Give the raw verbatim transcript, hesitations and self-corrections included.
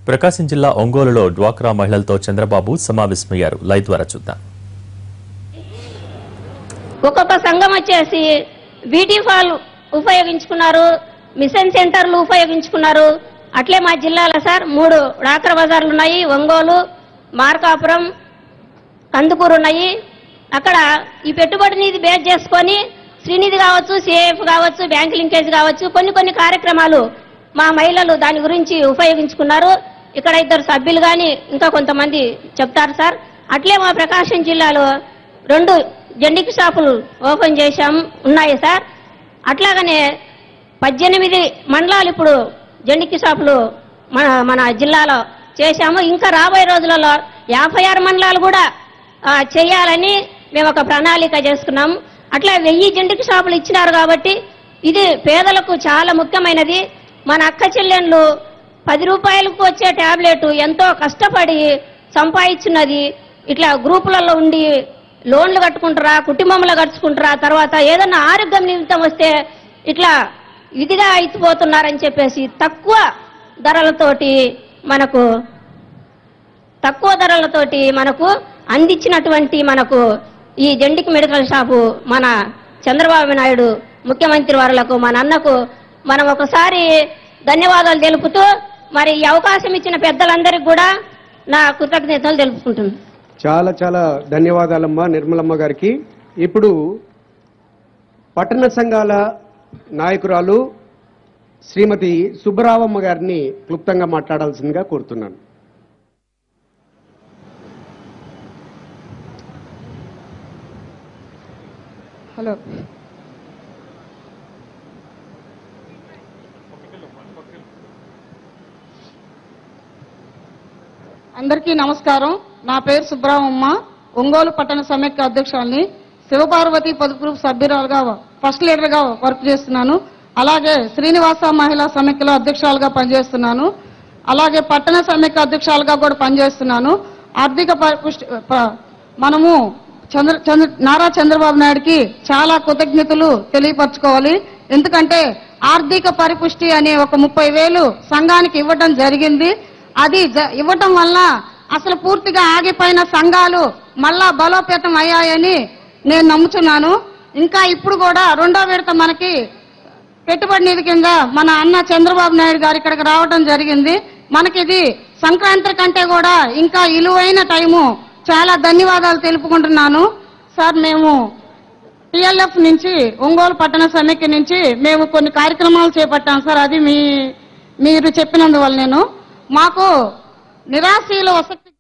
ప్రకాశం జిల్లా ఒంగోలులో డ్వాక్రా మహిళలతో చంద్రబాబు సమావేశమయ్యారు. లైవ్ ద్వారా చూద్దాం. ఒక్కొక్క సంఘం వచ్చేసి బ్యూటీ పార్లర్ ఉపయోగించుకున్నారు, మిషన్ సెంటర్లు ఉపయోగించుకున్నారు. అట్లే మా జిల్లాలో సార్ మూడు డ్వాక్రా బజార్లు ఉన్నాయి. ఒంగోలు, మార్కాపురం, కందుకూరు ఉన్నాయి. అక్కడ ఈ పెట్టుబడి నిధి బేస్ చేసుకొని శ్రీనిధి కావచ్చు, సిఏఎఫ్ కావచ్చు, బ్యాంక్ లింకేజ్ కావచ్చు, కొన్ని కొన్ని కార్యక్రమాలు మా మహిళలు దాని గురించి ఉపయోగించుకున్నారు. ఇక్కడ ఇద్దరు సభ్యులు కానీ ఇంకా కొంతమంది చెప్తారు సార్. అట్లే మా ప్రకాశం జిల్లాలో రెండు జెండిక్ షాపులు ఓపెన్ చేశాం ఉన్నాయి సార్. అట్లాగనే పద్దెనిమిది మండలాలు ఇప్పుడు జెండిక్ షాపులు మన మన జిల్లాలో చేశాము. ఇంకా రాబోయే రోజులలో యాభై ఆరు మండలాలు కూడా చేయాలని మేము ఒక ప్రణాళిక చేసుకున్నాము. అట్లా వెయ్యి జెండిక్ షాపులు ఇచ్చినారు కాబట్టి ఇది పేదలకు చాలా ముఖ్యమైనది. మన అక్క చెల్లెళ్ళు పది రూపాయలకు వచ్చే ట్యాబ్లెట్ ఎంతో కష్టపడి సంపాదించున్నది. ఇట్లా గ్రూపులలో ఉండి లోన్లు కట్టుకుంటారా, కుటుంబంలో కట్టుకుంటారా, తర్వాత ఏదన్నా ఆరోగ్యం నిమిత్తం వస్తే ఇట్లా ఇదిగా అయిపోతున్నారని చెప్పేసి తక్కువ ధరలతోటి మనకు తక్కువ ధరలతోటి మనకు అందించినటువంటి మనకు ఈ జెండిక్ మెడికల్ షాపు మన చంద్రబాబు నాయుడు ముఖ్యమంత్రి వారులకు మన అన్నకు మనం ఒకసారి ధన్యవాదాలు తెలుపుతూ మరి ఈ అవకాశం ఇచ్చిన పెద్దలందరికీ కూడా నా కృతజ్ఞతలు తెలుపుకుంటున్నాను. చాలా చాలా ధన్యవాదాలమ్మా నిర్మలమ్మ గారికి. ఇప్పుడు పట్టణ సంఘాల నాయకురాలు శ్రీమతి సుబ్బరావమ్మ గారిని క్లుప్తంగా మాట్లాడాల్సిందిగా కోరుతున్నాను. హలో, అందరికీ నమస్కారం. నా పేరు సుబ్బరావమ్మ, ఒంగోలు పట్టణ సమైక్య అధ్యక్షురాలిని. శివపార్వతి పొదుపు గ్రూప్ సభ్యురాలుగా ఫస్ట్ లీడర్గా వర్క్ చేస్తున్నాను. అలాగే శ్రీనివాస మహిళా సమైక్యలో అధ్యక్షురాలుగా పనిచేస్తున్నాను. అలాగే పట్టణ సమైక్య అధ్యక్షురాలుగా కూడా పనిచేస్తున్నాను. ఆర్థిక పరిపుష్టి మనము చంద్ర చంద్ర నారా చంద్రబాబు నాయుడికి చాలా కృతజ్ఞతలు తెలియపరచుకోవాలి. ఎందుకంటే ఆర్థిక పరిపుష్టి అనే ఒక ముప్పై వేలు సంఘానికి ఇవ్వటం జరిగింది. అది ఇవ్వటం వల్ల అసలు పూర్తిగా ఆగిపోయిన సంఘాలు మళ్ళా బలోపేతం అయ్యాయని నేను నమ్ముతున్నాను. ఇంకా ఇప్పుడు కూడా రెండో విడత మనకి పెట్టుబడి నిధి కింద మన అన్న చంద్రబాబు నాయుడు గారు ఇక్కడికి రావడం జరిగింది. మనకి ఇది సంక్రాంతి కంటే కూడా ఇంకా విలువైన టైము. చాలా ధన్యవాదాలు తెలుపుకుంటున్నాను సార్. మేము టిఎల్ఎఫ్ నుంచి ఒంగోలు పట్టణ సమైక్య నుంచి మేము కొన్ని కార్యక్రమాలు చేపట్టాం సార్. అది మీ మీరు చెప్పినందువల్ల నేను మాకు నిరాశీల వసతి